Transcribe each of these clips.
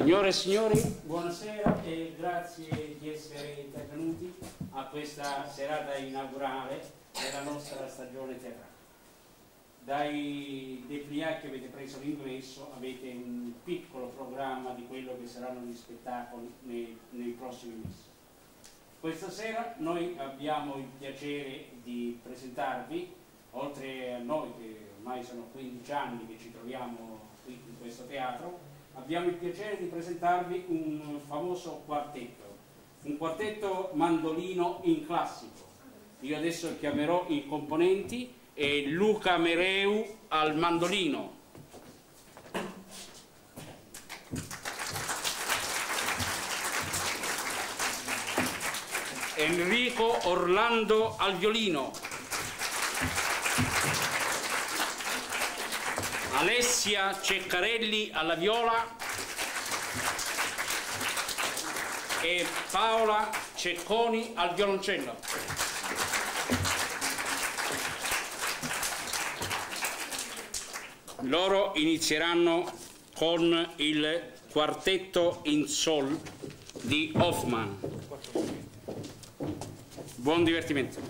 Signore e signori, buonasera e grazie di essere intervenuti a questa serata inaugurale della nostra stagione teatrale. Dai dépliant che avete preso l'ingresso avete un piccolo programma di quello che saranno gli spettacoli nei prossimi mesi. Questa sera noi abbiamo il piacere di presentarvi, oltre a noi che ormai sono 15 anni che ci troviamo qui in questo teatro, abbiamo il piacere di presentarvi un famoso quartetto, un quartetto mandolino in classico. Io adesso chiamerò i componenti e Luca Mereu al mandolino, Enrico Orlando al violino, Alessia Ceccarelli alla viola e Paola Cecconi al violoncello. Loro inizieranno con il quartetto in sol di Hoffmann. Buon divertimento.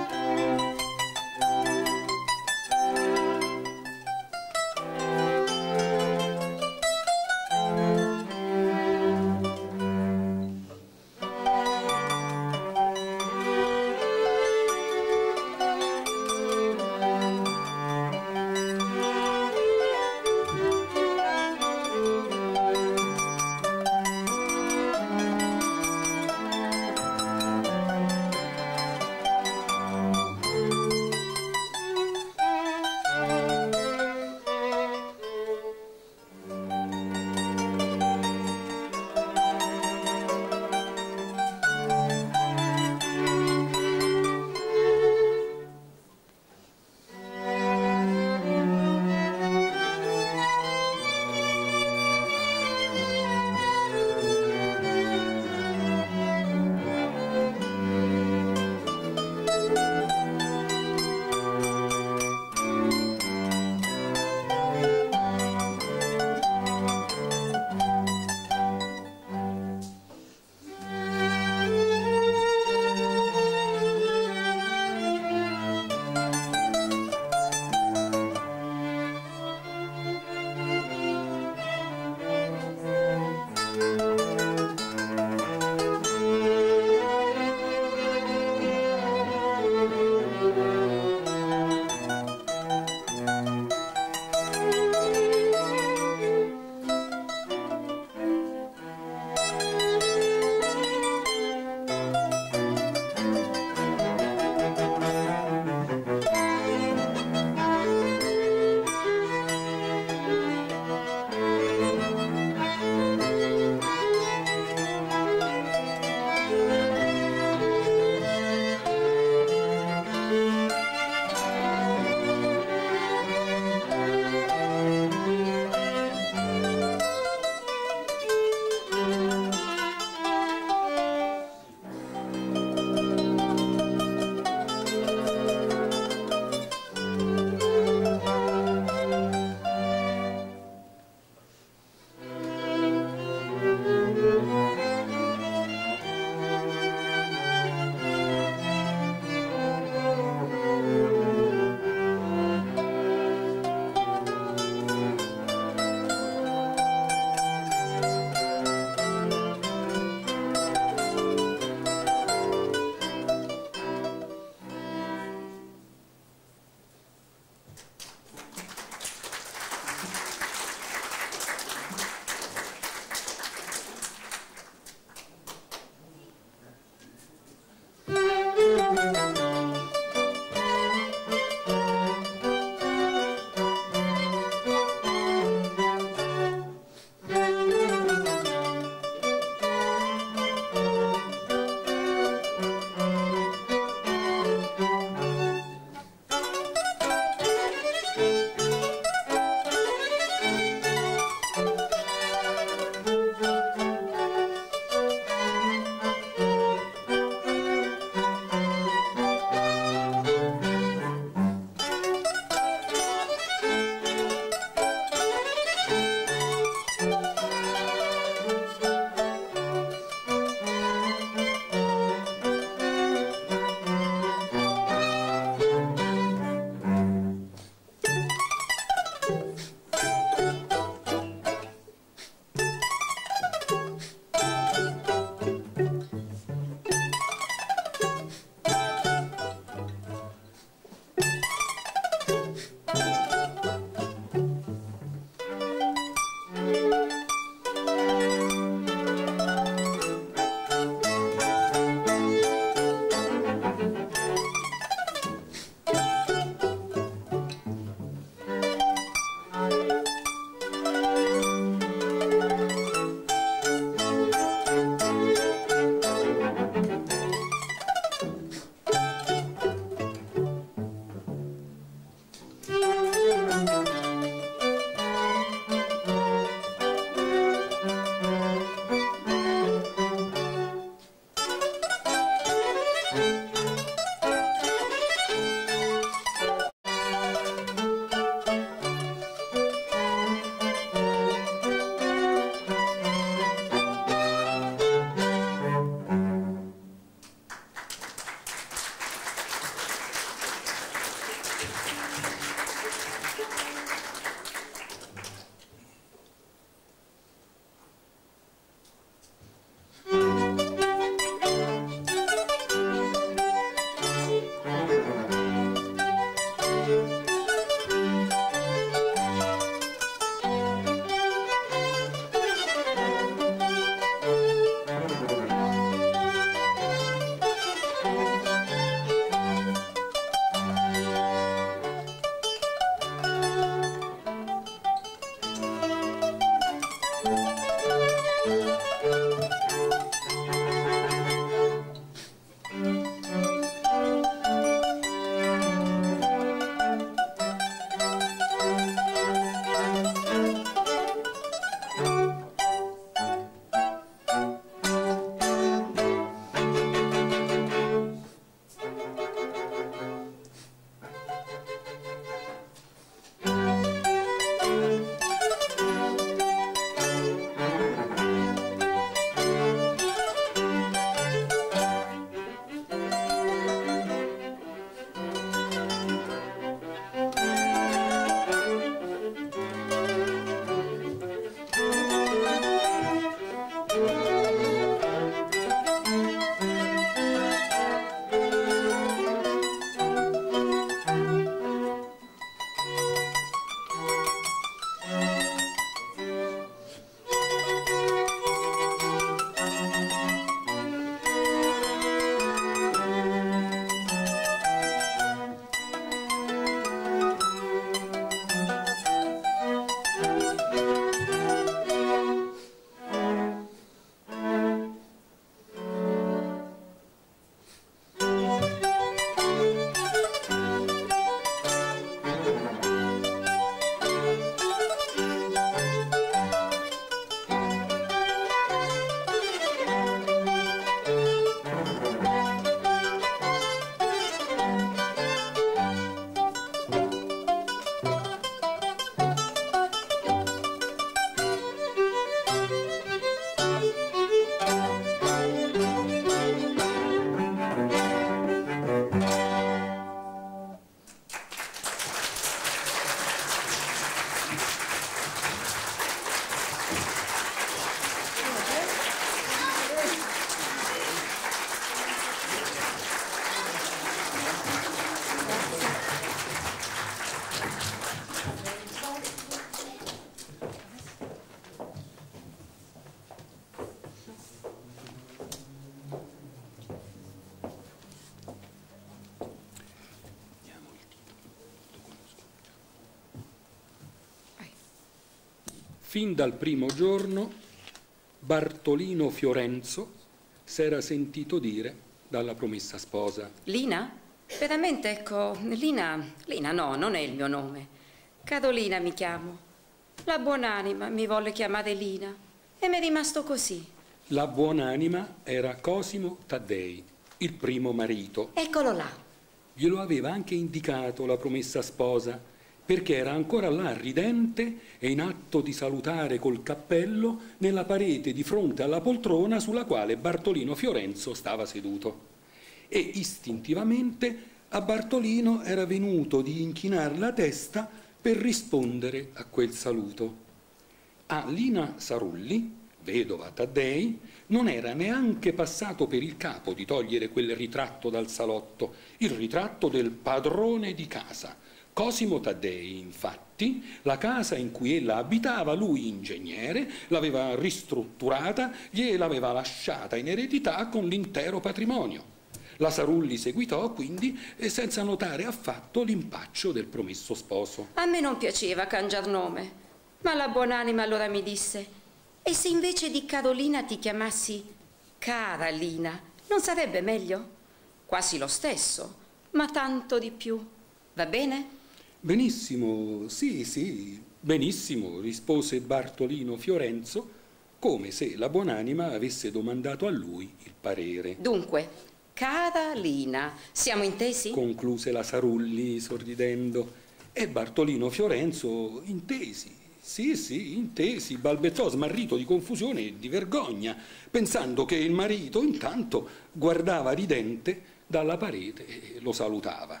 Fin dal primo giorno Bartolino Fiorenzo s'era sentito dire dalla promessa sposa: Lina? Veramente, ecco, Lina no, non è il mio nome. Carolina mi chiamo. La buonanima mi volle chiamare Lina e mi è rimasto così. La buonanima era Cosimo Taddei, il primo marito. Eccolo là. Glielo aveva anche indicato la promessa sposa, perché era ancora là ridente e in atto di salutare col cappello nella parete di fronte alla poltrona sulla quale Bartolino Fiorenzo stava seduto. E istintivamente a Bartolino era venuto di inchinare la testa per rispondere a quel saluto. A Lina Sarulli, vedova Taddei, non era neanche passato per il capo di togliere quel ritratto dal salotto, il ritratto del padrone di casa. Cosimo Taddei, infatti, la casa in cui ella abitava, lui ingegnere, l'aveva ristrutturata, gliel'aveva lasciata in eredità con l'intero patrimonio. La Sarulli seguitò quindi senza notare affatto l'impaccio del promesso sposo. A me non piaceva cangiar nome, ma la buonanima allora mi disse: e se invece di Carolina ti chiamassi Caralina, non sarebbe meglio? Quasi lo stesso, ma tanto di più. Va bene? Benissimo, sì, benissimo, rispose Bartolino Fiorenzo, come se la buonanima avesse domandato a lui il parere. Dunque, Caralina, siamo intesi? Concluse la Sarulli sorridendo. E Bartolino Fiorenzo intesi. Sì, intesi, balbettò smarrito di confusione e di vergogna, pensando che il marito intanto guardava ridente dalla parete e lo salutava.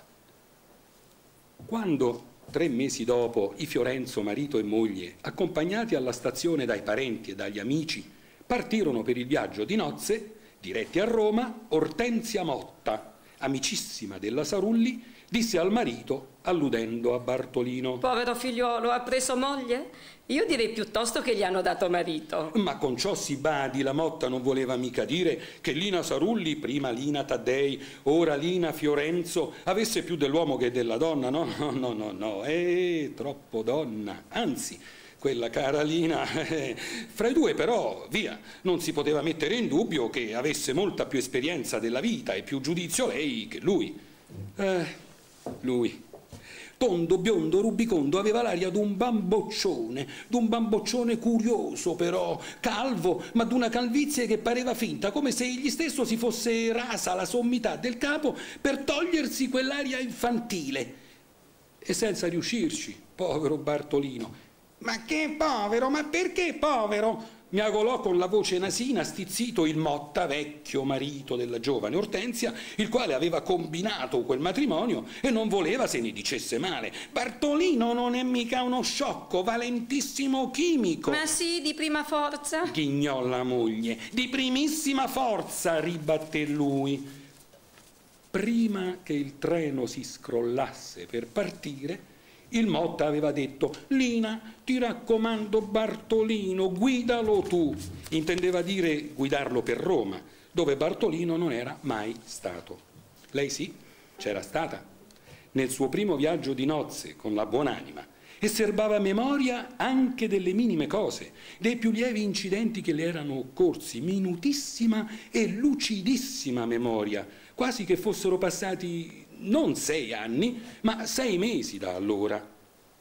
Quando 3 mesi dopo i Fiorenzo, marito e moglie, accompagnati alla stazione dai parenti e dagli amici, partirono per il viaggio di nozze, diretti a Roma, Ortensia Motta, amicissima della Sarulli, disse al marito, alludendo a Bartolino: povero figliuolo, ha preso moglie? Io direi piuttosto che gli hanno dato marito. Ma con ciò si badi, la Motta non voleva mica dire che Lina Sarulli, prima Lina Taddei, ora Lina Fiorenzo, avesse più dell'uomo che della donna. No, è troppo donna. Anzi, quella cara Lina, fra i due però, via, non si poteva mettere in dubbio che avesse molta più esperienza della vita e più giudizio lei che lui. Lui, tondo, biondo, rubicondo, aveva l'aria d'un bamboccione curioso però, calvo, ma d'una calvizie che pareva finta, come se egli stesso si fosse rasa la sommità del capo per togliersi quell'aria infantile. E senza riuscirci, povero Bartolino. Ma che povero, ma perché povero? Miagolò con la voce nasina stizzito il Motta, vecchio marito della giovane Ortensia, il quale aveva combinato quel matrimonio e non voleva se ne dicesse male. Bartolino non è mica uno sciocco, valentissimo chimico. Ma sì, di prima forza? Ghignò la moglie. Di primissima forza, ribatté lui. Prima che il treno si scrollasse per partire, il Motta aveva detto: Lina, ti raccomando Bartolino, guidalo tu. Intendeva dire guidarlo per Roma, dove Bartolino non era mai stato. Lei sì, c'era stata, nel suo primo viaggio di nozze con la buonanima, e serbava memoria anche delle minime cose, dei più lievi incidenti che le erano occorsi, minutissima e lucidissima memoria, quasi che fossero passati non 6 anni, ma 6 mesi da allora.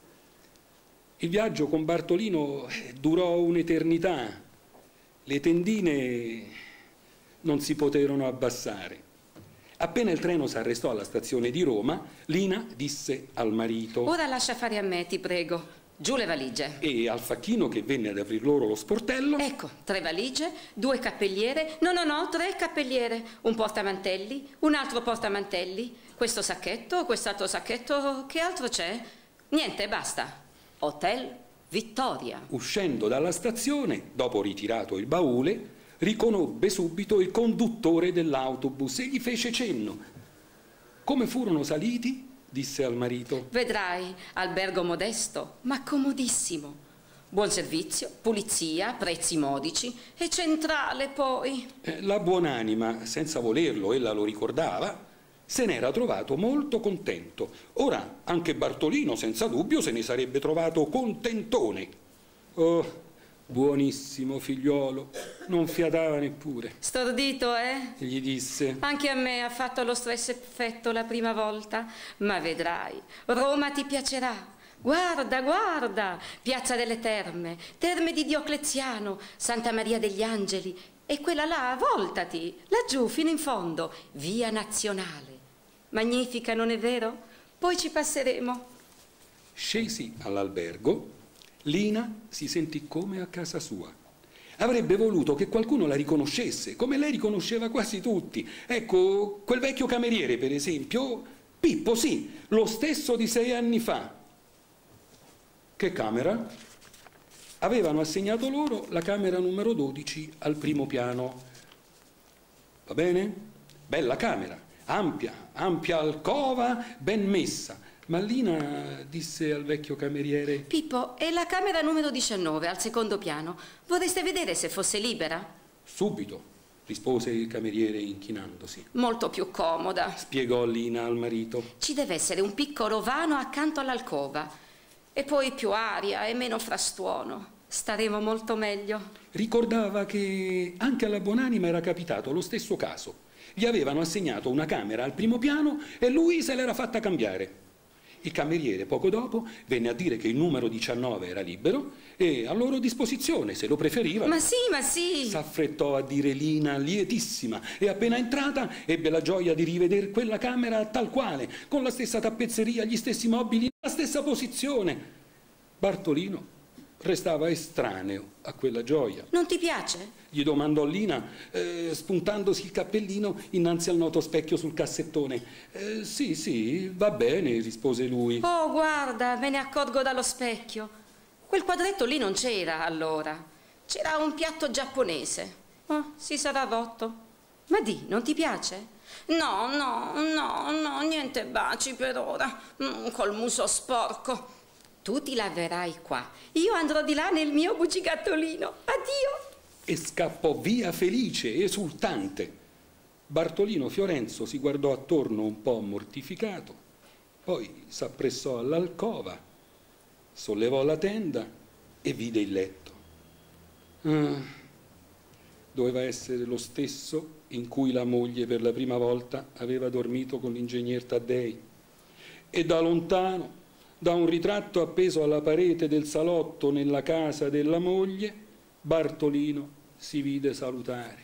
Il viaggio con Bartolino durò un'eternità. Le tendine non si poterono abbassare. Appena il treno si arrestò alla stazione di Roma, Lina disse al marito: ora lascia fare a me, ti prego. Giù le valigie. E al facchino che venne ad aprir loro lo sportello: ecco, 3 valigie, 2 cappelliere, no, 3 cappelliere, un portamantelli, un altro portamantelli, questo sacchetto, quest'altro sacchetto, che altro c'è? Niente, basta. Hotel Vittoria. Uscendo dalla stazione, dopo ritirato il baule, riconobbe subito il conduttore dell'autobus e gli fece cenno. Come furono saliti? Disse al marito: vedrai, albergo modesto, ma comodissimo. Buon servizio, pulizia, prezzi modici e centrale poi. La buonanima, senza volerlo, ella lo ricordava, se n'era trovato molto contento. Ora anche Bartolino, senza dubbio, se ne sarebbe trovato contentone. Oh, buonissimo figliuolo, non fiatava neppure. Stordito, eh? Gli disse. Anche a me ha fatto lo stesso effetto la prima volta, ma vedrai, Roma ti piacerà. Guarda, guarda, Piazza delle Terme, Terme di Diocleziano, Santa Maria degli Angeli e quella là, voltati, laggiù fino in fondo, Via Nazionale. Magnifica, non è vero? Poi ci passeremo. Scesi all'albergo, Lina si sentì come a casa sua. Avrebbe voluto che qualcuno la riconoscesse, come lei riconosceva quasi tutti. Ecco, quel vecchio cameriere, per esempio, Pippo, sì, lo stesso di 6 anni fa. Che camera? Avevano assegnato loro la camera numero 12 al primo piano. Va bene? Bella camera, ampia, ampia alcova, ben messa. Ma Lina disse al vecchio cameriere: Pippo, è la camera numero 19 al secondo piano. Vorreste vedere se fosse libera? Subito, rispose il cameriere inchinandosi. Molto più comoda, Spiegò Lina al marito. ci deve essere un piccolo vano accanto all'alcova e poi più aria e meno frastuono. Staremo molto meglio. Ricordava che anche alla Buonanima era capitato lo stesso caso. Gli avevano assegnato una camera al primo piano e lui se l'era fatta cambiare. Il cameriere poco dopo venne a dire che il numero 19 era libero e a loro disposizione, se lo preferivano. Ma sì, ma sì! S'affrettò a dire Lina, lietissima, e appena entrata ebbe la gioia di rivedere quella camera tal quale, con la stessa tappezzeria, gli stessi mobili, la stessa posizione. Bartolino restava estraneo a quella gioia. Non ti piace? Gli domandò Lina, spuntandosi il cappellino innanzi al noto specchio sul cassettone. Sì, sì, va bene, rispose lui. Oh, guarda, me ne accorgo dallo specchio. Quel quadretto lì non c'era allora. C'era un piatto giapponese. Oh, si sarà rotto. Ma di, non ti piace? No, niente baci per ora. Col muso sporco. Tu ti laverai qua. Io andrò di là nel mio bugigattolino. Addio! E scappò via felice, esultante. Bartolino Fiorenzo si guardò attorno un po' mortificato, poi s'appressò all'alcova, sollevò la tenda e vide il letto. Doveva essere lo stesso in cui la moglie per la prima volta aveva dormito con l'ingegner Taddei. E da lontano, da un ritratto appeso alla parete del salotto nella casa della moglie, Bartolino si vide salutare.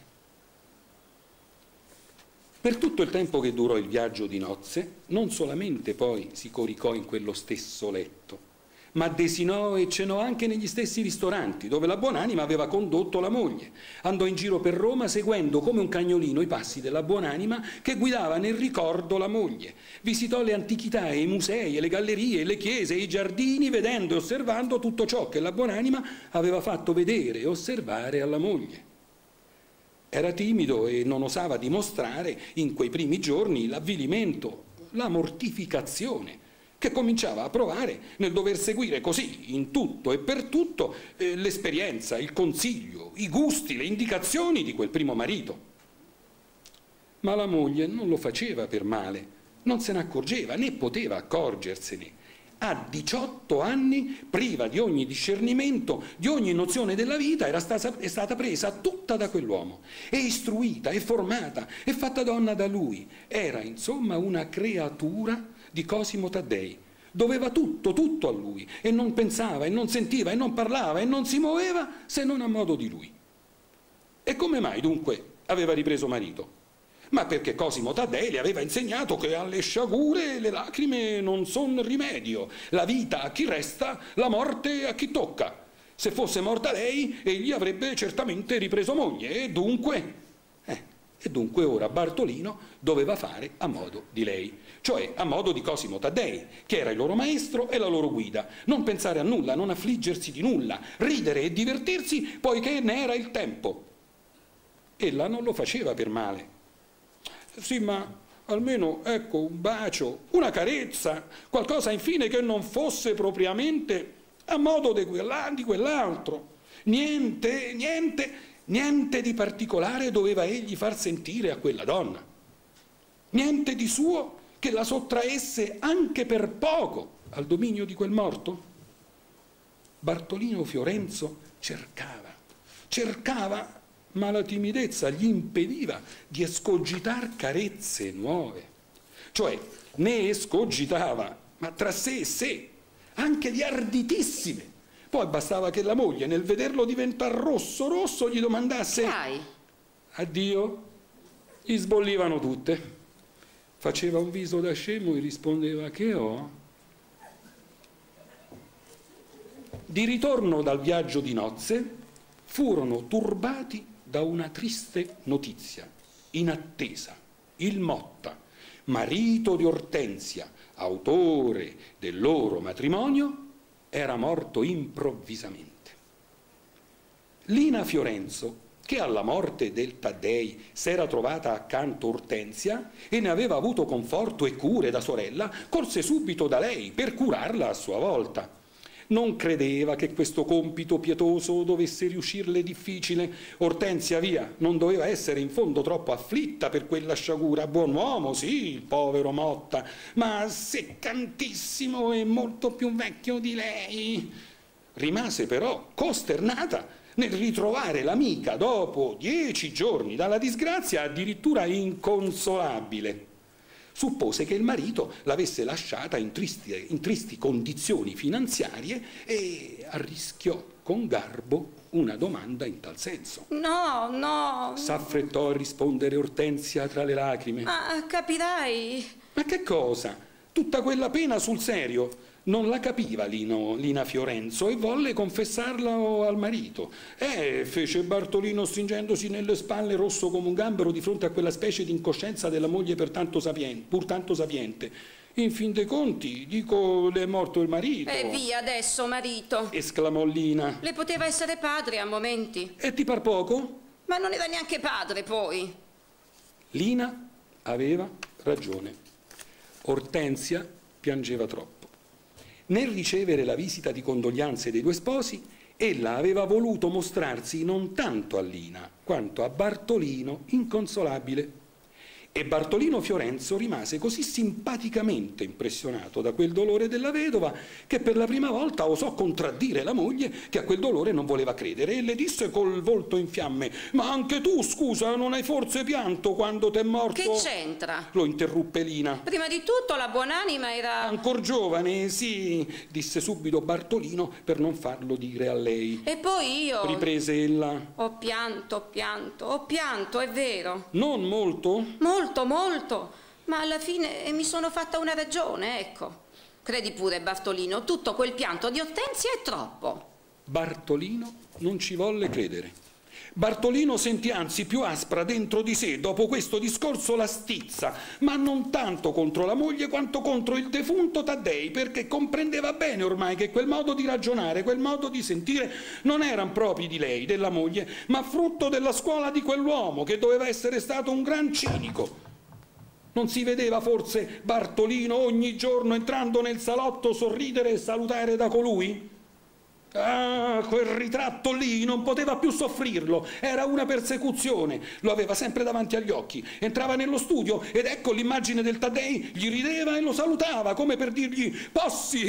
Per tutto il tempo che durò il viaggio di nozze, non solamente poi si coricò in quello stesso letto, ma desinò e cenò anche negli stessi ristoranti dove la Buonanima aveva condotto la moglie. Andò in giro per Roma seguendo come un cagnolino i passi della Buonanima che guidava nel ricordo la moglie. Visitò le antichità e i musei e le gallerie e le chiese e i giardini, vedendo e osservando tutto ciò che la Buonanima aveva fatto vedere e osservare alla moglie. Era timido e non osava dimostrare in quei primi giorni l'avvilimento, la mortificazione che cominciava a provare nel dover seguire così, in tutto e per tutto, l'esperienza, il consiglio, i gusti, le indicazioni di quel primo marito. Ma la moglie non lo faceva per male, non se ne accorgeva, né poteva accorgersene. A 18 anni, priva di ogni discernimento, di ogni nozione della vita, è stata presa tutta da quell'uomo, e istruita, e formata, e fatta donna da lui. Era, insomma, una creatura di Cosimo Taddei. Doveva tutto a lui, e non pensava, e non sentiva, e non parlava, e non si muoveva se non a modo di lui. E come mai, dunque, aveva ripreso marito? Ma perché Cosimo Taddei le aveva insegnato che alle sciagure le lacrime non son rimedio, la vita a chi resta, la morte a chi tocca. Se fosse morta lei, egli avrebbe certamente ripreso moglie, e dunque ora Bartolino doveva fare a modo di lei, cioè a modo di Cosimo Taddei, che era il loro maestro e la loro guida. Non pensare a nulla, non affliggersi di nulla, ridere e divertirsi poiché ne era il tempo. Ella non lo faceva per male. Sì, ma almeno, ecco, un bacio, una carezza, qualcosa infine che non fosse propriamente a modo di quell'altro. Niente di particolare doveva egli far sentire a quella donna. Niente di suo che la sottraesse anche per poco al dominio di quel morto. Bartolino Fiorenzo cercava, ma la timidezza gli impediva di escogitar carezze nuove. Cioè, ne escogitava, ma tra sé e sé, anche di arditissime. Poi bastava che la moglie, nel vederlo diventare rosso, gli domandasse: Dai. Addio? Gli sbollivano tutte. Faceva un viso da scemo e rispondeva: che ho? Di ritorno dal viaggio di nozze furono turbati da una triste notizia, inattesa. Il Motta, marito di Ortensia, autore del loro matrimonio, era morto improvvisamente. Lina Fiorenzo, che alla morte del Taddei s'era trovata accanto Ortensia e ne aveva avuto conforto e cure da sorella, corse subito da lei per curarla a sua volta. Non credeva che questo compito pietoso dovesse riuscirle difficile. Ortensia, via, non doveva essere in fondo troppo afflitta per quella sciagura. Buon uomo, sì, il povero Motta, ma seccantissimo e molto più vecchio di lei. Rimase però costernata nel ritrovare l'amica dopo 10 giorni dalla disgrazia addirittura inconsolabile. Suppose che il marito l'avesse lasciata in tristi condizioni finanziarie e arrischiò con garbo una domanda in tal senso. No. S'affrettò a rispondere Ortensia tra le lacrime. Ma capirai. Ma che cosa? Tutta quella pena sul serio? Non la capiva Lina Fiorenzo e volle confessarla al marito. Fece Bartolino stringendosi nelle spalle, rosso come un gambero di fronte a quella specie di incoscienza della moglie pur tanto sapiente. In fin dei conti, dico, le è morto il marito. E via adesso, marito, esclamò Lina. Le poteva essere padre a momenti. E ti par poco? Ma non era neanche padre, poi. Lina aveva ragione. Ortensia piangeva troppo. Nel ricevere la visita di condoglianze dei due sposi, ella aveva voluto mostrarsi non tanto a Lina, quanto a Bartolino inconsolabile. E Bartolino Fiorenzo rimase così simpaticamente impressionato da quel dolore della vedova che per la prima volta osò contraddire la moglie, che a quel dolore non voleva credere, e le disse col volto in fiamme: ma anche tu, scusa, non hai forse pianto quando t'è morto? Che c'entra? Lo interruppe Lina. Prima di tutto la buonanima era... Ancor giovane, sì, disse subito Bartolino per non farlo dire a lei. E poi io... riprese ella. Ho pianto, è vero. Non molto? Molto, ma alla fine mi sono fatta una ragione, ecco. Credi pure, Bartolino, tutto quel pianto di Ortensia è troppo. Bartolino non ci volle credere. Bartolino sentì anzi più aspra dentro di sé dopo questo discorso la stizza, ma non tanto contro la moglie quanto contro il defunto Taddei, perché comprendeva bene ormai che quel modo di ragionare, quel modo di sentire non erano propri di lei, della moglie, ma frutto della scuola di quell'uomo che doveva essere stato un gran cinico. Non si vedeva forse Bartolino ogni giorno entrando nel salotto sorridere e salutare da colui? Ah, quel ritratto lì non poteva più soffrirlo, era una persecuzione, lo aveva sempre davanti agli occhi. Entrava nello studio ed ecco l'immagine del Taddei, gli rideva e lo salutava come per dirgli: passi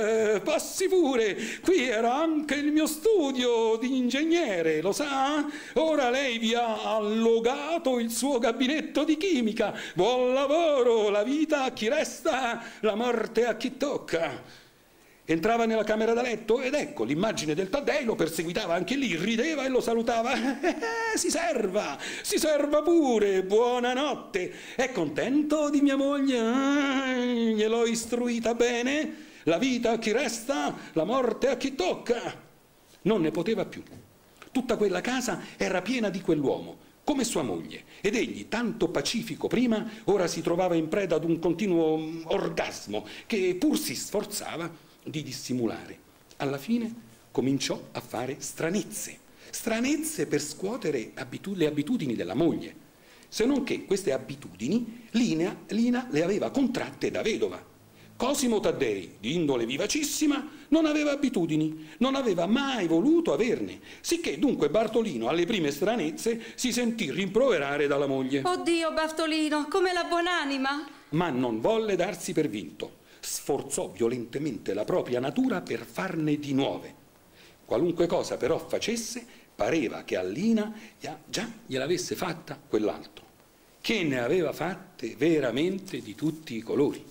pure, qui era anche il mio studio di ingegnere, lo sa? Ora lei vi ha allogato il suo gabinetto di chimica, buon lavoro, la vita a chi resta, la morte a chi tocca. Entrava nella camera da letto ed ecco l'immagine del Taddei, lo perseguitava anche lì, rideva e lo salutava. Si serva pure, buonanotte. È contento di mia moglie? Gliel'ho istruita bene? La vita a chi resta, la morte a chi tocca. Non ne poteva più. Tutta quella casa era piena di quell'uomo, come sua moglie, ed egli, tanto pacifico prima, ora si trovava in preda ad un continuo orgasmo che pur si sforzava di dissimulare. Alla fine cominciò a fare stranezze per scuotere le abitudini della moglie, se non che queste abitudini Lina le aveva contratte da vedova. Cosimo Taddei, di indole vivacissima, non aveva abitudini, non aveva mai voluto averne, sicché dunque Bartolino alle prime stranezze si sentì rimproverare dalla moglie. Oddio, Bartolino, come la buonanima! Ma non volle darsi per vinto. Sforzò violentemente la propria natura per farne di nuove. Qualunque cosa però facesse, pareva che a Lina già gliel'avesse fatta quell'altro, che ne aveva fatte veramente di tutti i colori.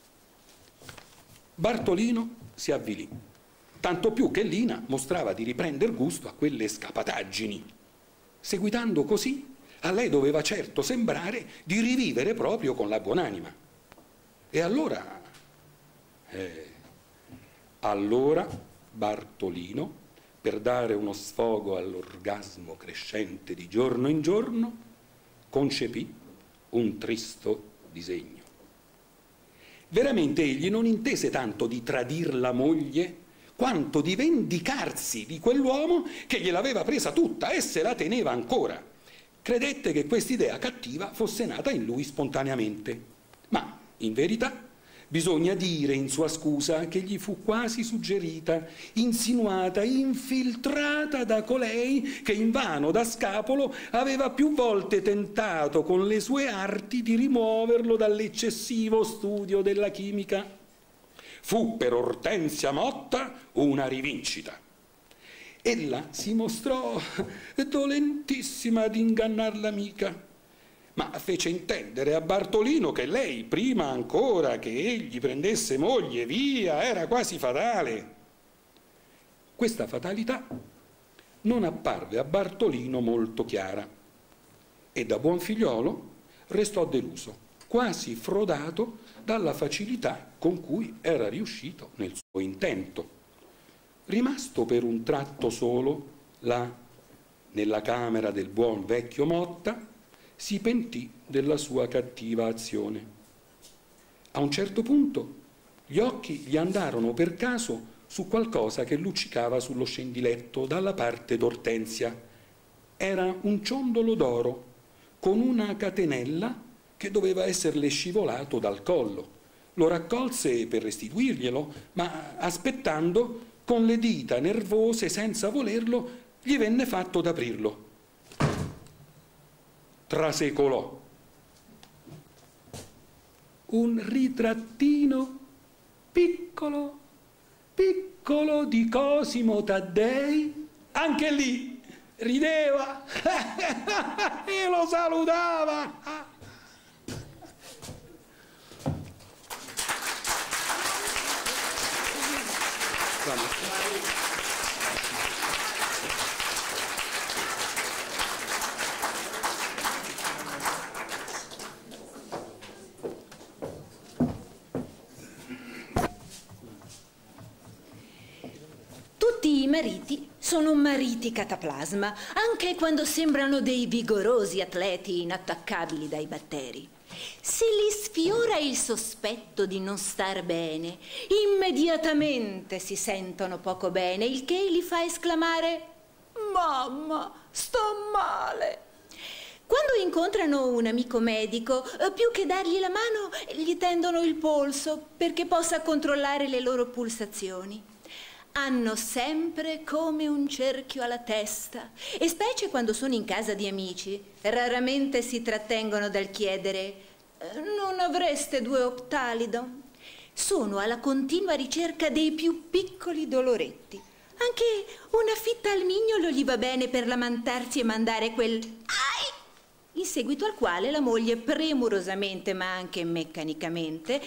Bartolino si avvilì, tanto più che Lina mostrava di riprender gusto a quelle scapataggini. Seguitando così, a lei doveva certo sembrare di rivivere proprio con la buonanima. E allora Bartolino, per dare uno sfogo all'orgasmo crescente di giorno in giorno, concepì un tristo disegno. Veramente egli non intese tanto di tradir la moglie quanto di vendicarsi di quell'uomo che gliel'aveva presa tutta e se la teneva ancora. Credette che quest'idea cattiva fosse nata in lui spontaneamente, ma in verità bisogna dire in sua scusa che gli fu quasi suggerita, insinuata, infiltrata da colei che invano da scapolo aveva più volte tentato con le sue arti di rimuoverlo dall'eccessivo studio della chimica. Fu per Ortensia Motta una rivincita. Ella si mostrò dolentissima ad ingannar l'amica, ma fece intendere a Bartolino che lei, prima ancora che egli prendesse moglie, via, era quasi fatale. Questa fatalità non apparve a Bartolino molto chiara e da buon figliolo restò deluso, quasi frodato dalla facilità con cui era riuscito nel suo intento. Rimasto per un tratto solo là, nella camera del buon vecchio Motta, si pentì della sua cattiva azione. A un certo punto gli occhi gli andarono per caso su qualcosa che luccicava sullo scendiletto dalla parte d'Ortensia. Era un ciondolo d'oro con una catenella che doveva esserle scivolato dal collo. Lo raccolse per restituirglielo, ma aspettando, con le dita nervose, senza volerlo, gli venne fatto d'aprirlo. Trasecolò. Un ritrattino piccolo, piccolo di Cosimo Taddei. Anche lì rideva e lo salutava. Tutti i mariti sono mariti cataplasma, anche quando sembrano dei vigorosi atleti inattaccabili dai batteri. Se li sfiora il sospetto di non star bene, immediatamente si sentono poco bene, il che li fa esclamare: «Mamma, sto male!» Quando incontrano un amico medico, più che dargli la mano, gli tendono il polso perché possa controllare le loro pulsazioni. Hanno sempre come un cerchio alla testa e specie quando sono in casa di amici, raramente si trattengono dal chiedere: «Non avreste 2 Optalido?» Sono alla continua ricerca dei più piccoli doloretti. Anche una fitta al mignolo gli va bene per lamentarsi e mandare quel «ai!», in seguito al quale la moglie premurosamente ma anche meccanicamente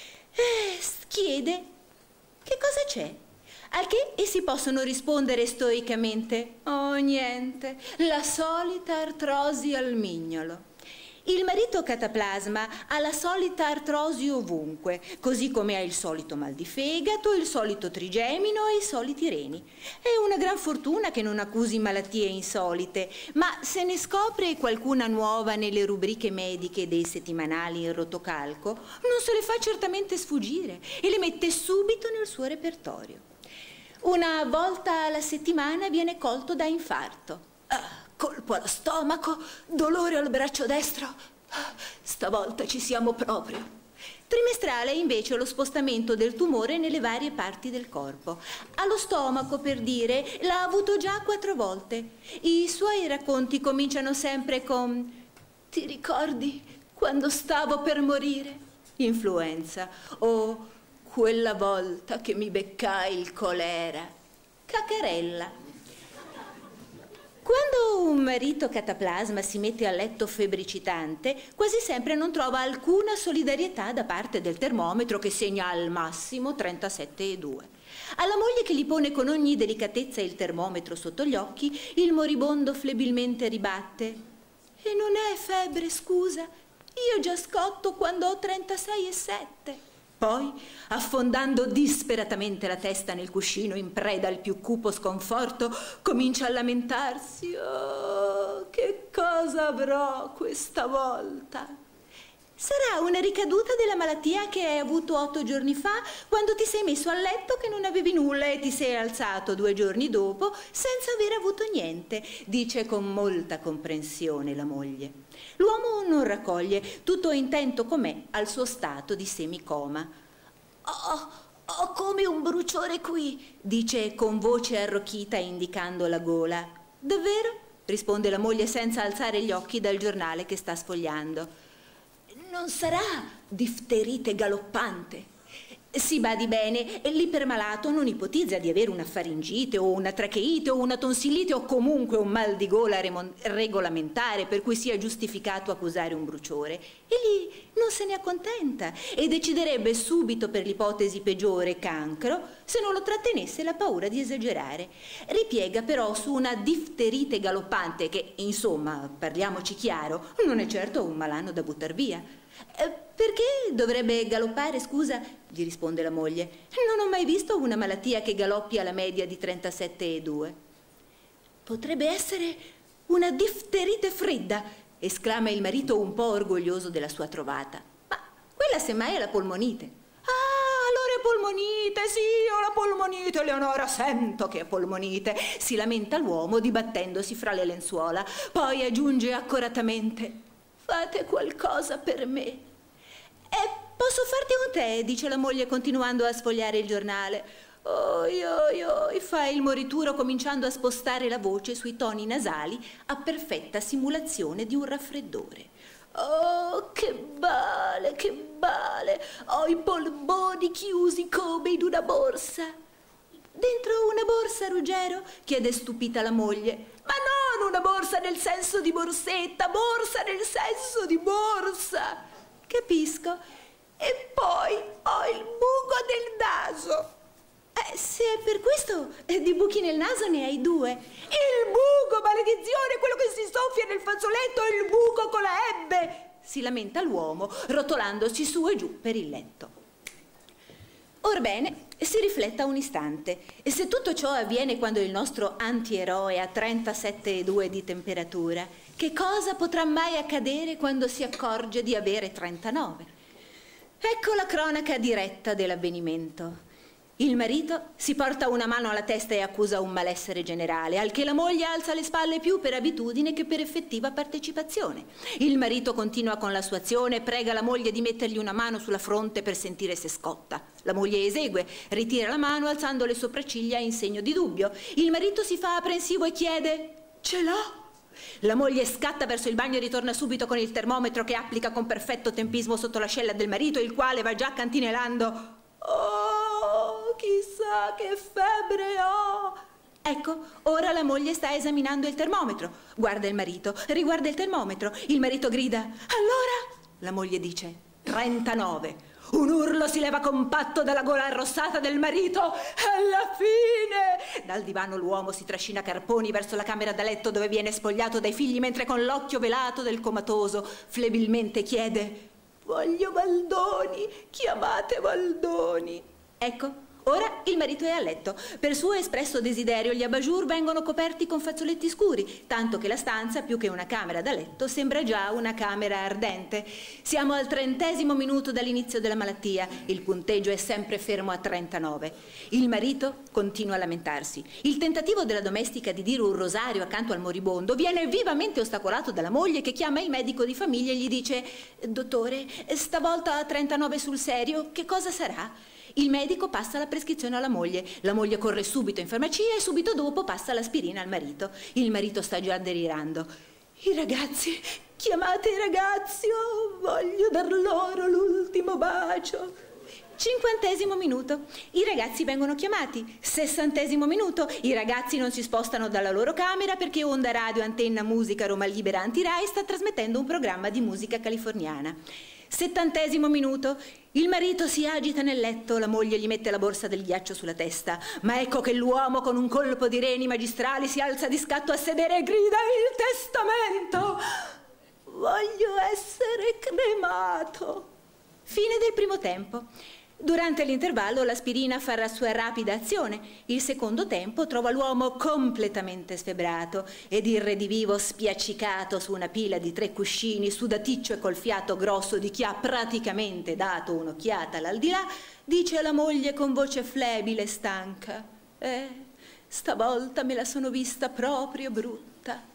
chiede: «Che cosa c'è?» Al che essi possono rispondere stoicamente: «Oh, niente, la solita artrosi al mignolo». Il marito cataplasma ha la solita artrosi ovunque, così come ha il solito mal di fegato, il solito trigemino e i soliti reni. È una gran fortuna che non accusi malattie insolite, ma se ne scopre qualcuna nuova nelle rubriche mediche dei settimanali in rotocalco, non se le fa certamente sfuggire e le mette subito nel suo repertorio. Una volta alla settimana viene colto da infarto. Colpo allo stomaco, dolore al braccio destro. Stavolta ci siamo proprio. Trimestrale è invece lo spostamento del tumore nelle varie parti del corpo. Allo stomaco, per dire, l'ha avuto già 4 volte. I suoi racconti cominciano sempre con: «Ti ricordi quando stavo per morire?» Influenza. O «Quella volta che mi beccai il colera». Cacarella. Quando un marito cataplasma si mette a letto febbricitante, quasi sempre non trova alcuna solidarietà da parte del termometro che segna al massimo 37,2. Alla moglie che gli pone con ogni delicatezza il termometro sotto gli occhi, il moribondo flebilmente ribatte: e non è febbre, scusa, io già scotto quando ho 36,7. Poi, affondando disperatamente la testa nel cuscino in preda al più cupo sconforto, comincia a lamentarsi: oh, che cosa avrò questa volta? Sarà una ricaduta della malattia che hai avuto 8 giorni fa, quando ti sei messo a letto che non avevi nulla e ti sei alzato 2 giorni dopo senza aver avuto niente, dice con molta comprensione la moglie. L'uomo non raccoglie, tutto intento com'è al suo stato di semicoma. Ho come un bruciore qui, dice con voce arrocchita indicando la gola. Davvero? Risponde la moglie senza alzare gli occhi dal giornale che sta sfogliando. Non sarà difterite galoppante? Si badi bene, l'ipermalato non ipotizza di avere una faringite o una tracheite o una tonsillite o comunque un mal di gola regolamentare per cui sia giustificato accusare un bruciore. Egli non se ne accontenta e deciderebbe subito per l'ipotesi peggiore, cancro, se non lo trattenesse la paura di esagerare. Ripiega però su una difterite galoppante che, insomma, parliamoci chiaro, non è certo un malanno da buttar via. Perché dovrebbe galoppare, scusa? Gli risponde la moglie. Non ho mai visto una malattia che galoppi alla media di 37,2. Potrebbe essere una difterite fredda, esclama il marito un po' orgoglioso della sua trovata. Ma quella semmai è la polmonite. Ah, allora è polmonite, sì, ho la polmonite, Leonora, sento che è polmonite, si lamenta l'uomo dibattendosi fra le lenzuola. Poi aggiunge accoratamente: fate qualcosa per me. Posso farti un tè, dice la moglie continuando a sfogliare il giornale. Oi, oi, oi, fa il morituro cominciando a spostare la voce sui toni nasali a perfetta simulazione di un raffreddore. Oh, che bale, che bale! Ho i polmoni chiusi come in una borsa. Dentro una borsa, Ruggero? Chiede stupita la moglie. Ma non una borsa nel senso di borsetta, borsa nel senso di borsa. Capisco. E poi ho il buco del naso. Se è per questo, di buchi nel naso ne hai 2. Il buco, maledizione, quello che si soffia nel fazzoletto, è il buco con la ebbe, si lamenta l'uomo, rotolandosi su e giù per il letto. Orbene, si rifletta un istante. E se tutto ciò avviene quando il nostro antieroe ha 37,2 di temperatura, che cosa potrà mai accadere quando si accorge di avere 39? Ecco la cronaca diretta dell'avvenimento. Il marito si porta una mano alla testa e accusa un malessere generale, al che la moglie alza le spalle più per abitudine che per effettiva partecipazione. Il marito continua con la sua azione e prega la moglie di mettergli una mano sulla fronte per sentire se scotta. La moglie esegue, ritira la mano alzando le sopracciglia in segno di dubbio. Il marito si fa apprensivo e chiede: ce l'ho? La moglie scatta verso il bagno e ritorna subito con il termometro che applica con perfetto tempismo sotto l'ascella del marito, il quale va già cantinelando: oh, chissà che febbre ho! Ecco, ora la moglie sta esaminando il termometro. Guarda il marito, riguarda il termometro. Il marito grida: allora? La moglie dice: 39. Un urlo si leva compatto dalla gola arrossata del marito. Alla fine! Dal divano l'uomo si trascina carponi verso la camera da letto dove viene spogliato dai figli, mentre con l'occhio velato del comatoso flebilmente chiede: voglio Valdoni, chiamate Valdoni. Ecco, ora il marito è a letto. Per suo espresso desiderio gli abat-jour vengono coperti con fazzoletti scuri, tanto che la stanza, più che una camera da letto, sembra già una camera ardente. Siamo al 30° minuto dall'inizio della malattia. Il punteggio è sempre fermo a 39. Il marito continua a lamentarsi. Il tentativo della domestica di dire un rosario accanto al moribondo viene vivamente ostacolato dalla moglie, che chiama il medico di famiglia e gli dice: dottore, stavolta a 39 sul serio, che cosa sarà? Il medico passa la prescrizione alla moglie. La moglie corre subito in farmacia e subito dopo passa l'aspirina al marito. Il marito sta già delirando. I ragazzi, chiamate i ragazzi, oh, voglio dar loro l'ultimo bacio. 50° minuto, i ragazzi vengono chiamati. 60° minuto, i ragazzi non si spostano dalla loro camera perché Onda Radio Antenna Musica Roma Libera Anti-Rai sta trasmettendo un programma di musica californiana. 70° minuto, il marito si agita nel letto, la moglie gli mette la borsa del ghiaccio sulla testa, ma ecco che l'uomo con un colpo di reni magistrali si alza di scatto a sedere e grida: il testamento! Voglio essere cremato. Fine del primo tempo. Durante l'intervallo l'aspirina fa la sua rapida azione. Il secondo tempo trova l'uomo completamente sfebrato ed il redivivo spiaccicato su una pila di 3 cuscini, sudaticcio e col fiato grosso di chi ha praticamente dato un'occhiata all'aldilà, dice alla moglie con voce flebile e stanca: stavolta me la sono vista proprio brutta.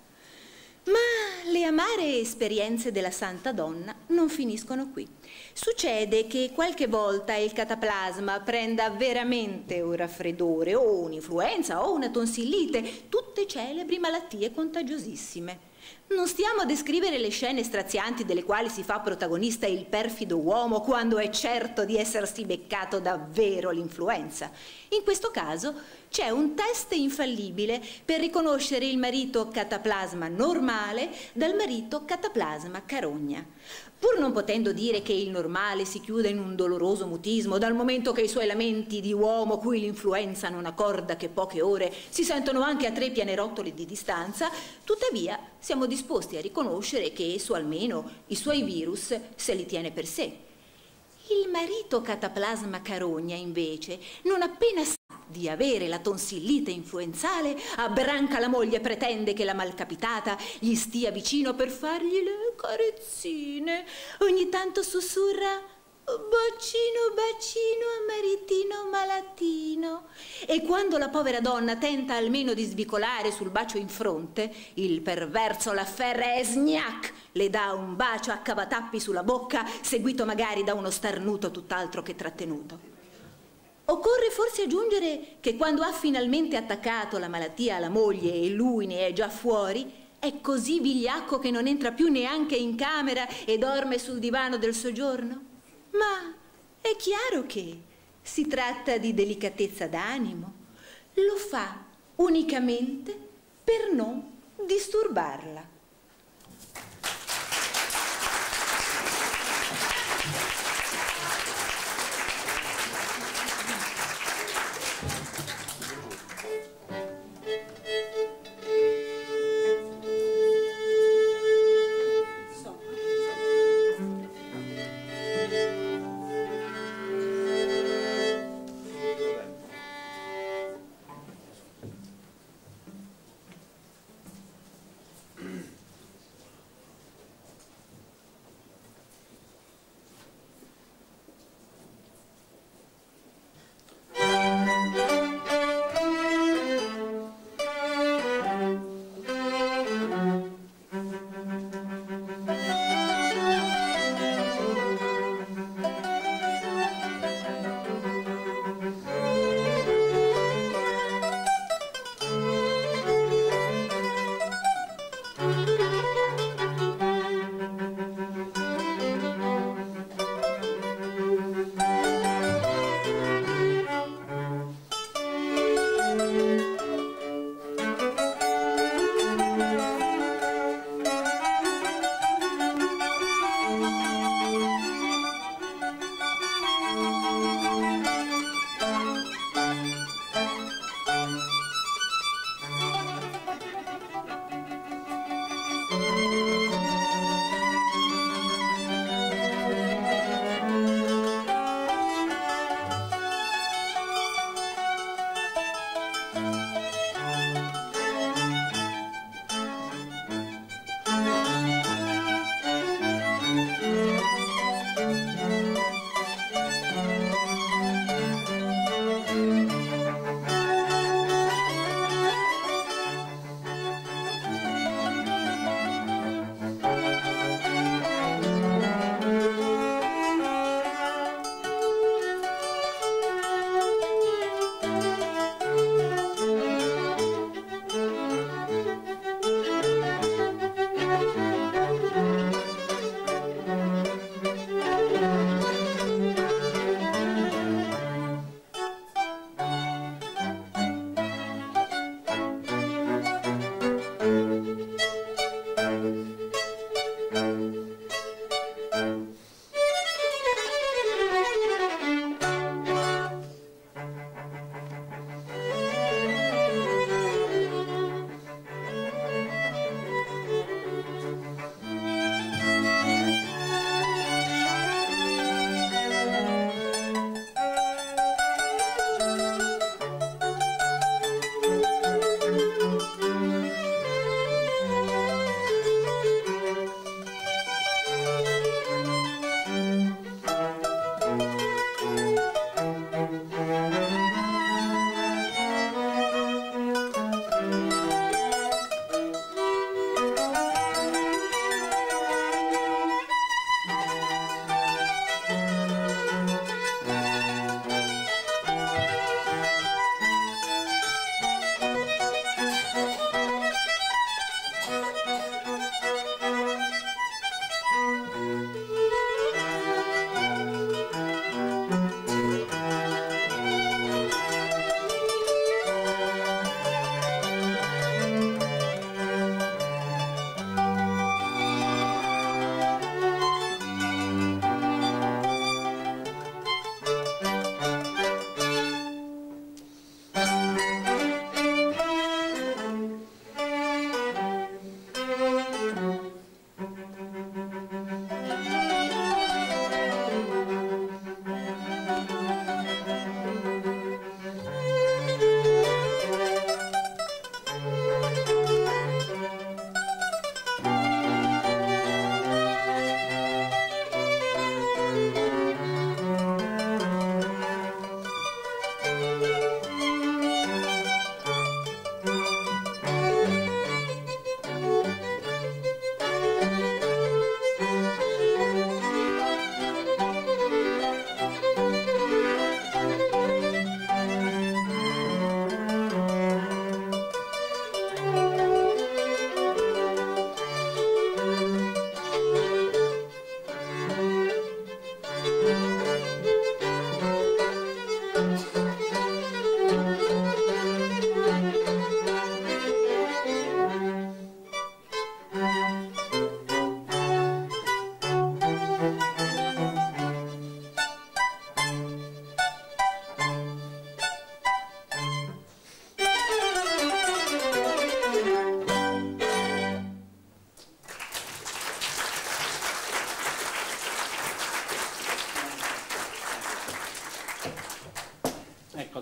Ma le amare esperienze della santa donna non finiscono qui. Succede che qualche volta il cataplasma prenda veramente un raffreddore o un'influenza o una tonsillite, tutte celebri malattie contagiosissime. Non stiamo a descrivere le scene strazianti delle quali si fa protagonista il perfido uomo quando è certo di essersi beccato davvero l'influenza. In questo caso c'è un test infallibile per riconoscere il marito cataplasma normale dal marito cataplasma carogna. Pur non potendo dire che il normale si chiuda in un doloroso mutismo, dal momento che i suoi lamenti di uomo cui l'influenza non accorda che poche ore si sentono anche a 3 pianerottoli di distanza, tuttavia siamo disposti a riconoscere che esso almeno i suoi virus se li tiene per sé. Il marito cataplasma carogna, invece, non appena sa di avere la tonsillite influenzale, abbranca la moglie e pretende che la malcapitata gli stia vicino per fargli le carezzine. Ogni tanto sussurra: bacino, bacino a maritino malatino. E quando la povera donna tenta almeno di svicolare sul bacio in fronte, il perverso la afferra e sgnac le dà un bacio a cavatappi sulla bocca, seguito magari da uno starnuto tutt'altro che trattenuto. Occorre forse aggiungere che quando ha finalmente attaccato la malattia alla moglie e lui ne è già fuori, è così vigliacco che non entra più neanche in camera e dorme sul divano del soggiorno. Ma è chiaro che si tratta di delicatezza d'animo. Lo fa unicamente per non disturbarla.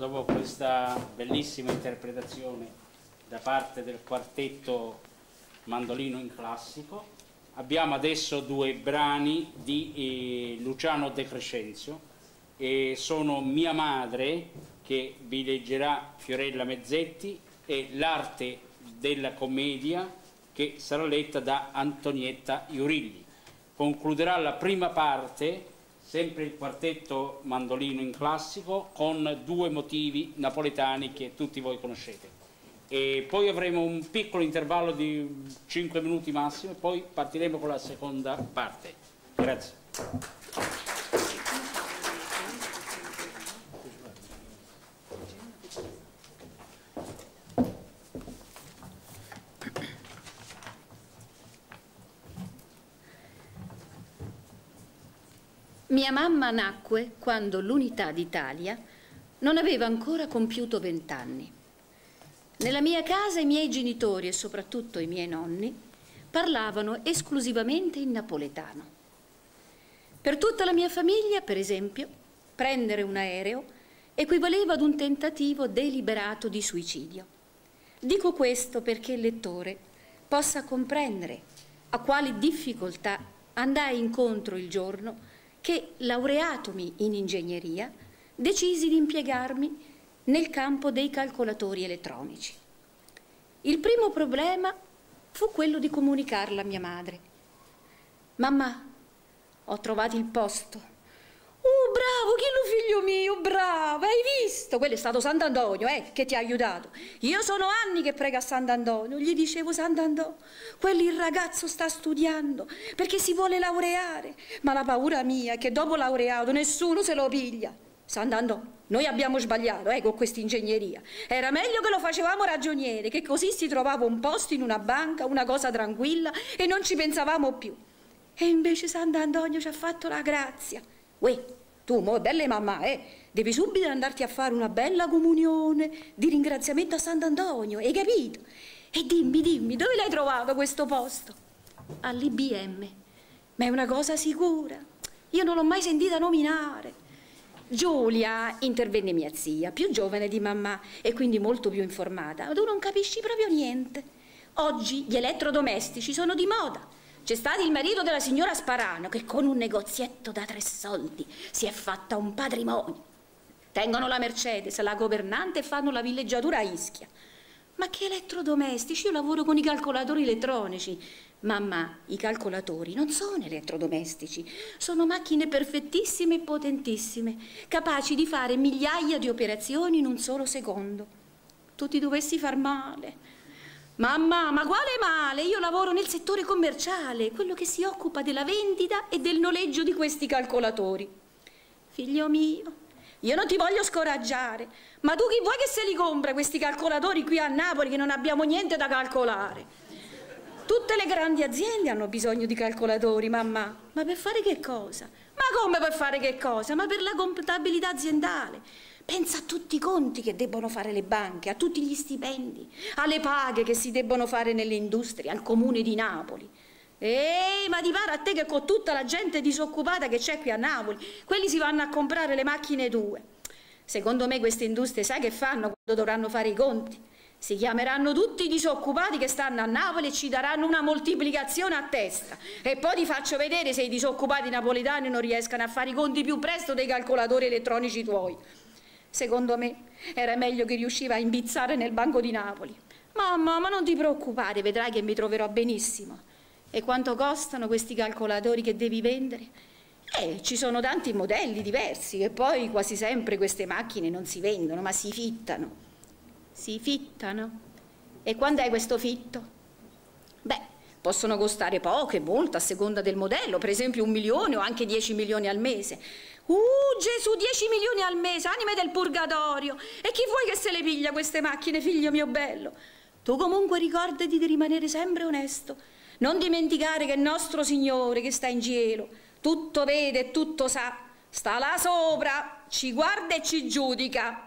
dopo questa bellissima interpretazione da parte del quartetto Mandolino in Classico, abbiamo adesso due brani di Luciano De Crescenzio, e sono Mia madre, che vi leggerà Fiorella Mezzetti, e L'arte della commedia, che sarà letta da Antonietta Iurilli. Concluderà la prima parte sempre il quartetto Mandolino in Classico con due motivi napoletani che tutti voi conoscete, e poi avremo un piccolo intervallo di 5 minuti massimo e poi partiremo con la seconda parte. Grazie. Mia mamma nacque quando l'Unità d'Italia non aveva ancora compiuto 20 anni. Nella mia casa i miei genitori e soprattutto i miei nonni parlavano esclusivamente in napoletano. Per tutta la mia famiglia, per esempio, prendere un aereo equivaleva ad un tentativo deliberato di suicidio. Dico questo perché il lettore possa comprendere a quali difficoltà andai incontro il giorno che, laureatomi in ingegneria, decisi di impiegarmi nel campo dei calcolatori elettronici. Il primo problema fu quello di comunicarlo a mia madre. Mamma, ho trovato il posto. Oh, bravo, Chillo figlio mio, bravo, hai visto? Quello è stato Sant'Antonio, che ti ha aiutato. Io sono anni che prego a Sant'Antonio, gli dicevo: Sant'Antonio, quello il ragazzo sta studiando perché si vuole laureare, ma la paura mia è che dopo laureato nessuno se lo piglia. Sant'Antonio, noi abbiamo sbagliato con questa ingegneria. Era meglio che lo facevamo ragioniere, che così si trovava un posto in una banca, una cosa tranquilla, e non ci pensavamo più. E invece Sant'Antonio ci ha fatto la grazia. Uè, tu, mo' bella mamma, devi subito andarti a fare una bella comunione di ringraziamento a Sant'Antonio, hai capito? E dimmi, dove l'hai trovato questo posto? All'IBM, ma è una cosa sicura, io non l'ho mai sentita nominare. Giulia, intervenne mia zia, più giovane di mamma e quindi molto più informata. Tu non capisci proprio niente. Oggi gli elettrodomestici sono di moda. C'è stato il marito della signora Sparano che con un negozietto da 3 soldi si è fatta un patrimonio. Tengono la Mercedes, la governante e fanno la villeggiatura a Ischia. Ma che elettrodomestici? Io lavoro con i calcolatori elettronici. Mamma, i calcolatori non sono elettrodomestici, sono macchine perfettissime e potentissime, capaci di fare migliaia di operazioni in un solo secondo. Tu ti dovessi far male. Mamma, ma quale male? Io lavoro nel settore commerciale, quello che si occupa della vendita e del noleggio di questi calcolatori. Figlio mio, io non ti voglio scoraggiare, ma tu chi vuoi che se li compra questi calcolatori qui a Napoli che non abbiamo niente da calcolare? Tutte le grandi aziende hanno bisogno di calcolatori, mamma. Ma per fare che cosa? Ma come per fare che cosa? Ma per la contabilità aziendale. Pensa a tutti i conti che debbono fare le banche, a tutti gli stipendi, alle paghe che si debbono fare nelle industrie, al comune di Napoli. Ma ti pare a te che con tutta la gente disoccupata che c'è qui a Napoli, quelli si vanno a comprare le macchine 2? Secondo me queste industrie sai che fanno quando dovranno fare i conti? Si chiameranno tutti i disoccupati che stanno a Napoli e ci daranno una moltiplicazione a testa. E poi ti faccio vedere se i disoccupati napoletani non riescano a fare i conti più presto dei calcolatori elettronici tuoi. Secondo me era meglio che riusciva a imbizzare nel Banco di Napoli. Mamma, ma non ti preoccupare, vedrai che mi troverò benissimo. E quanto costano questi calcolatori che devi vendere? Ci sono tanti modelli diversi e poi quasi sempre queste macchine non si vendono, ma si fittano. Si fittano? E quando è questo fitto? Beh, possono costare poco e molto a seconda del modello, per esempio 1 milione o anche 10 milioni al mese. Gesù, 10 milioni al mese, anime del purgatorio! E chi vuoi che se le piglia queste macchine, figlio mio bello? Tu comunque ricordati di rimanere sempre onesto. Non dimenticare che il nostro Signore che sta in cielo tutto vede e tutto sa, sta là sopra, ci guarda e ci giudica.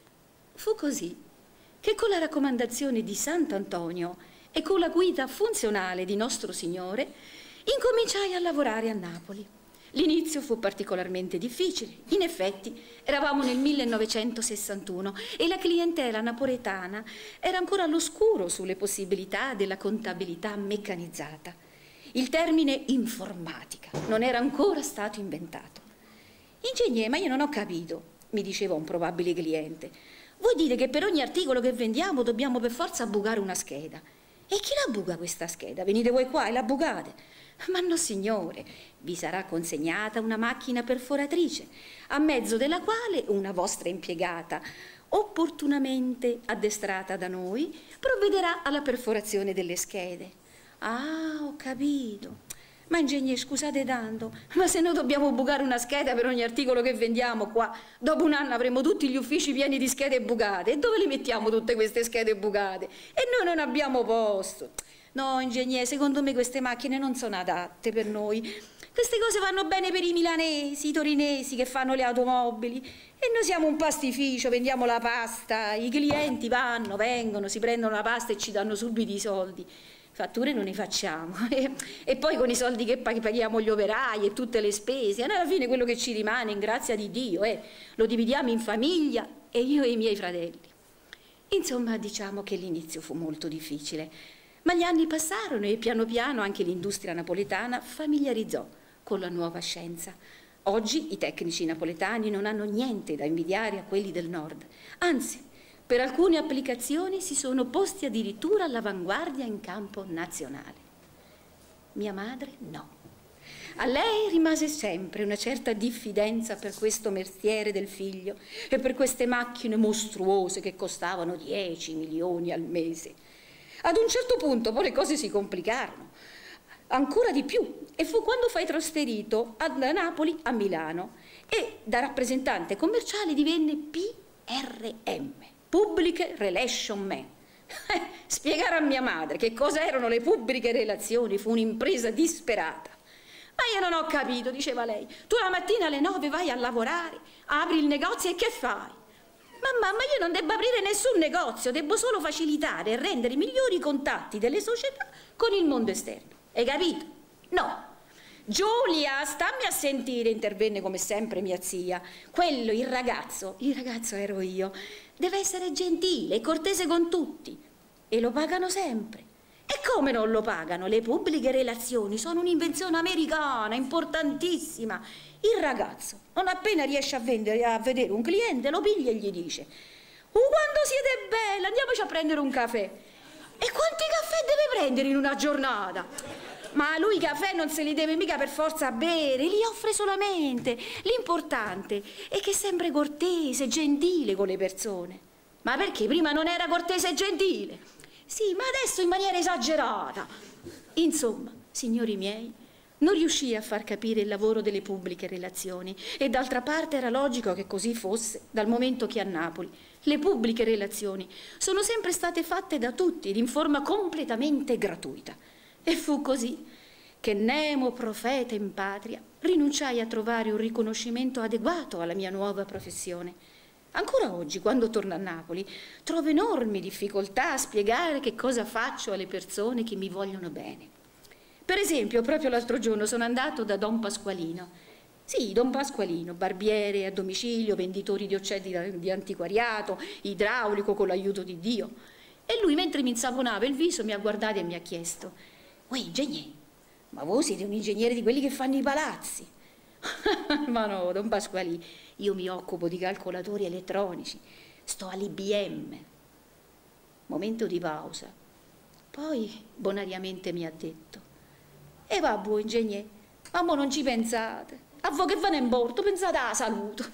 Fu così che con la raccomandazione di Sant'Antonio e con la guida funzionale di nostro Signore incominciai a lavorare a Napoli. L'inizio fu particolarmente difficile. In effetti, eravamo nel 1961 e la clientela napoletana era ancora all'oscuro sulle possibilità della contabilità meccanizzata. Il termine informatica non era ancora stato inventato. Ingegnere, ma io non ho capito, mi diceva un probabile cliente. Voi dite che per ogni articolo che vendiamo dobbiamo per forza bucare una scheda. E chi la buca questa scheda? Venite voi qua e la bucate? Ma no, signore, vi sarà consegnata una macchina perforatrice, a mezzo della quale una vostra impiegata, opportunamente addestrata da noi, provvederà alla perforazione delle schede. Ah, ho capito. Ma ingegnere, scusate tanto, ma se noi dobbiamo bucare una scheda per ogni articolo che vendiamo qua, dopo un anno avremo tutti gli uffici pieni di schede bucate. E dove le mettiamo tutte queste schede bucate? E noi non abbiamo posto. No, ingegnere, secondo me queste macchine non sono adatte per noi. Queste cose vanno bene per i milanesi, i torinesi che fanno le automobili. E noi siamo un pastificio, vendiamo la pasta, i clienti vanno, vengono, si prendono la pasta e ci danno subito i soldi. Fatture non ne facciamo. E poi con i soldi che paghiamo gli operai e tutte le spese, alla fine quello che ci rimane, in grazia di Dio, lo dividiamo in famiglia e io e i miei fratelli. Insomma, diciamo che l'inizio fu molto difficile. Ma gli anni passarono e piano piano anche l'industria napoletana familiarizzò con la nuova scienza. Oggi i tecnici napoletani non hanno niente da invidiare a quelli del nord. Anzi, per alcune applicazioni si sono posti addirittura all'avanguardia in campo nazionale. Mia madre no. A lei rimase sempre una certa diffidenza per questo mestiere del figlio e per queste macchine mostruose che costavano 10 milioni al mese. Ad un certo punto poi le cose si complicarono ancora di più e fu quando fu trasferito da Napoli a Milano e da rappresentante commerciale divenne PRM, Public Relation Man. Spiegare a mia madre che cosa erano le pubbliche relazioni fu un'impresa disperata. Ma io non ho capito, diceva lei. Tu la mattina alle 9 vai a lavorare, apri il negozio e che fai? Ma io non devo aprire nessun negozio, devo solo facilitare e rendere migliori i contatti delle società con il mondo esterno. Hai capito? No. Giulia, stammi a sentire, intervenne come sempre mia zia. Quello, il ragazzo ero io, deve essere gentile e cortese con tutti. E lo pagano sempre. E come non lo pagano? Le pubbliche relazioni sono un'invenzione americana, importantissima. Il ragazzo, non appena riesce a vedere un cliente, lo piglia e gli dice: quando siete bella, andiamoci a prendere un caffè. E quanti caffè deve prendere in una giornata? Ma lui i caffè non se li deve mica per forza bere, li offre solamente. L'importante è che è sempre cortese, gentile con le persone. Ma perché prima non era cortese e gentile? Sì, ma adesso in maniera esagerata. Insomma, signori miei, non riuscii a far capire il lavoro delle pubbliche relazioni e d'altra parte era logico che così fosse, dal momento che a Napoli le pubbliche relazioni sono sempre state fatte da tutti ed in forma completamente gratuita. E fu così che nemo profeta in patria rinunciai a trovare un riconoscimento adeguato alla mia nuova professione. Ancora oggi, quando torno a Napoli, trovo enormi difficoltà a spiegare che cosa faccio alle persone che mi vogliono bene. Per esempio, proprio l'altro giorno sono andato da Don Pasqualino. Sì, Don Pasqualino, barbiere a domicilio, venditore di oggetti di antiquariato, idraulico con l'aiuto di Dio. E lui, mentre mi insaponava il viso, mi ha guardato e mi ha chiesto: «Uè, ingegnere, ma voi siete un ingegnere di quelli che fanno i palazzi?» Ma no, Don Pasqualino, io mi occupo di calcolatori elettronici, sto all'IBM. Momento di pausa. Poi bonariamente mi ha detto: «E vabbè, ingegnere, ma mo non ci pensate. A voi che va in bordo, pensate alla salute.»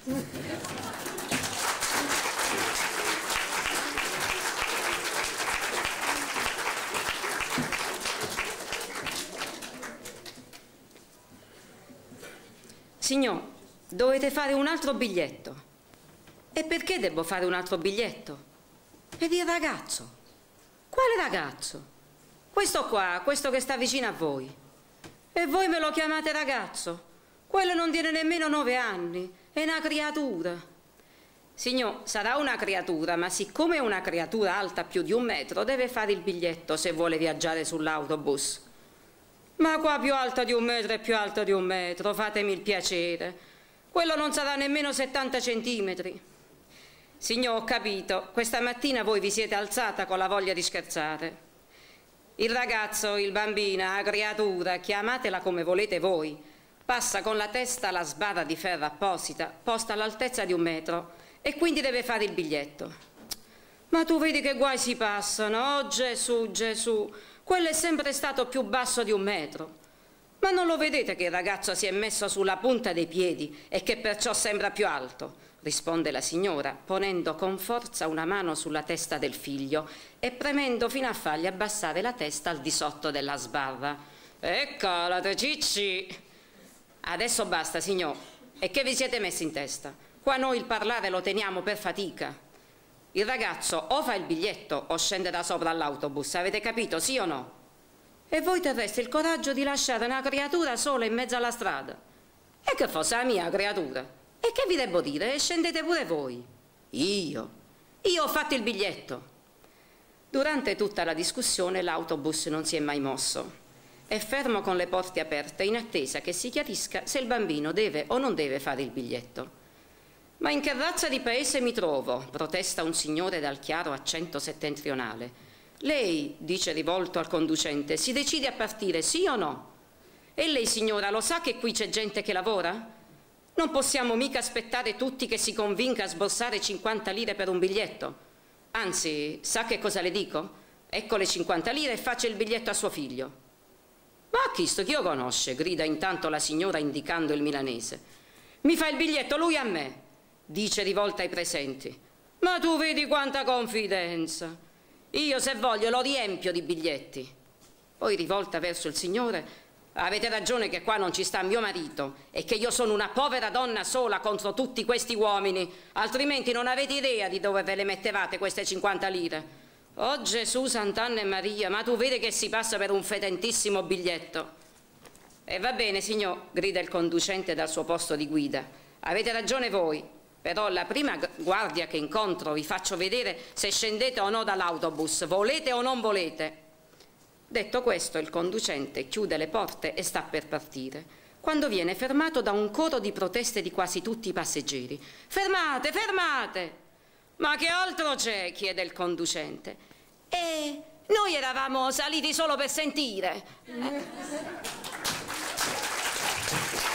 Signor, dovete fare un altro biglietto. E perché devo fare un altro biglietto? Per il ragazzo. Quale ragazzo? Questo qua, questo che sta vicino a voi. E voi me lo chiamate ragazzo? Quello non tiene nemmeno 9 anni, è una creatura. Signor, sarà una creatura, ma siccome è una creatura alta più di 1 metro, deve fare il biglietto se vuole viaggiare sull'autobus. Ma qua più alto di 1 metro e più alto di 1 metro, fatemi il piacere. Quello non sarà nemmeno 70 centimetri. Signor, ho capito, questa mattina voi vi siete alzata con la voglia di scherzare. Il ragazzo, il bambino, la creatura, chiamatela come volete voi, passa con la testa la sbarra di ferro apposita, posta all'altezza di 1 metro, e quindi deve fare il biglietto. Ma tu vedi che guai si passano, oh Gesù, Gesù, quello è sempre stato più basso di 1 metro. Ma non lo vedete che il ragazzo si è messo sulla punta dei piedi e che perciò sembra più alto? Risponde la signora, ponendo con forza una mano sulla testa del figlio e premendo fino a fargli abbassare la testa al di sotto della sbarra. Eccola, te cicci! Adesso basta, signor. E che vi siete messi in testa? Qua noi il parlare lo teniamo per fatica. Il ragazzo o fa il biglietto o scende da sopra all'autobus, avete capito, sì o no? E voi terreste il coraggio di lasciare una creatura sola in mezzo alla strada? E che fosse la mia creatura? E che vi devo dire? Scendete pure voi. Io ho fatto il biglietto. Durante tutta la discussione l'autobus non si è mai mosso. È fermo con le porte aperte in attesa che si chiarisca se il bambino deve o non deve fare il biglietto. Ma in che razza di paese mi trovo? Protesta un signore dal chiaro accento settentrionale. Lei, dice rivolto al conducente, si decide a partire, sì o no? E lei, signora, lo sa che qui c'è gente che lavora? Non possiamo mica aspettare tutti che si convinca a sborsare 50 lire per un biglietto. Anzi, sa che cosa le dico? Ecco le 50 lire e faccia il biglietto a suo figlio. Ma chi sto che io conosce? Grida intanto la signora indicando il milanese. Mi fa il biglietto lui a me, dice rivolta ai presenti. Ma tu vedi quanta confidenza. Io se voglio lo riempio di biglietti. Poi rivolta verso il signore. Avete ragione che qua non ci sta mio marito e che io sono una povera donna sola contro tutti questi uomini, altrimenti non avete idea di dove ve le mettevate queste 50 lire. Oh Gesù, Sant'Anna e Maria, ma tu vedi che si passa per un fetentissimo biglietto. E va bene, signor, grida il conducente dal suo posto di guida. Avete ragione voi, però la prima guardia che incontro vi faccio vedere se scendete o no dall'autobus, volete o non volete. Detto questo, il conducente chiude le porte e sta per partire, quando viene fermato da un coro di proteste di quasi tutti i passeggeri. Fermate, fermate! Ma che altro c'è? Chiede il conducente. Noi eravamo saliti solo per sentire.